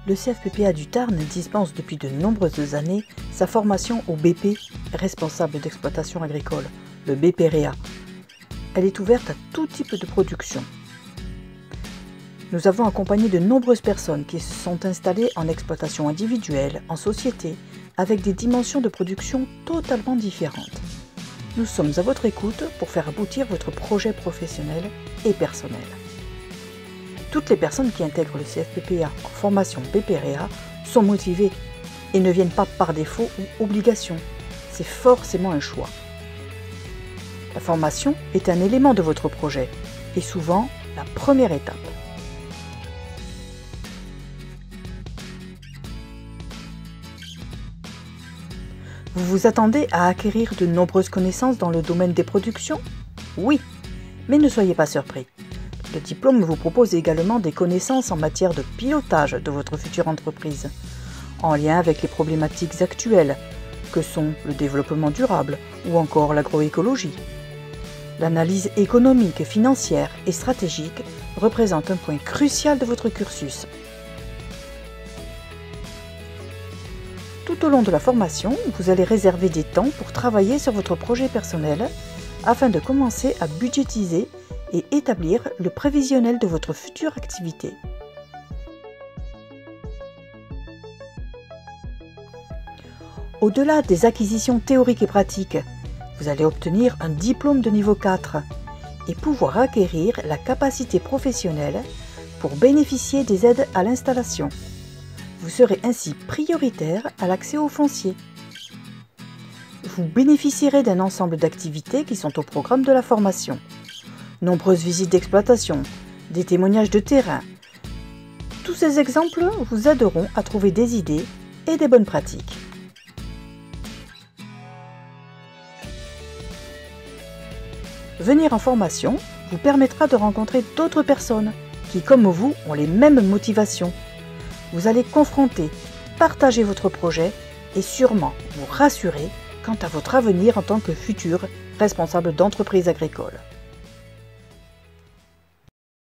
Le CFPPA du Tarn dispense depuis de nombreuses années sa formation au BP, responsable d'exploitation agricole, le BPREA. Elle est ouverte à tout type de production. Nous avons accompagné de nombreuses personnes qui se sont installées en exploitation individuelle, en société, avec des dimensions de production totalement différentes. Nous sommes à votre écoute pour faire aboutir votre projet professionnel et personnel. Toutes les personnes qui intègrent le CFPPA en formation BPREA sont motivées et ne viennent pas par défaut ou obligation. C'est forcément un choix. La formation est un élément de votre projet et souvent la première étape. Vous vous attendez à acquérir de nombreuses connaissances dans le domaine des productions? Oui, mais ne soyez pas surpris. Le diplôme vous propose également des connaissances en matière de pilotage de votre future entreprise, en lien avec les problématiques actuelles, que sont le développement durable ou encore l'agroécologie. L'analyse économique, financière et stratégique représente un point crucial de votre cursus. Tout au long de la formation, vous allez réserver des temps pour travailler sur votre projet personnel afin de commencer à budgétiser et établir le prévisionnel de votre future activité. Au-delà des acquisitions théoriques et pratiques, vous allez obtenir un diplôme de niveau 4 et pouvoir acquérir la capacité professionnelle pour bénéficier des aides à l'installation. Vous serez ainsi prioritaire à l'accès au foncier. Vous bénéficierez d'un ensemble d'activités qui sont au programme de la formation. Nombreuses visites d'exploitation, des témoignages de terrain. Tous ces exemples vous aideront à trouver des idées et des bonnes pratiques. Venir en formation vous permettra de rencontrer d'autres personnes qui, comme vous, ont les mêmes motivations. Vous allez confronter, partager votre projet et sûrement vous rassurer quant à votre avenir en tant que futur responsable d'entreprise agricole.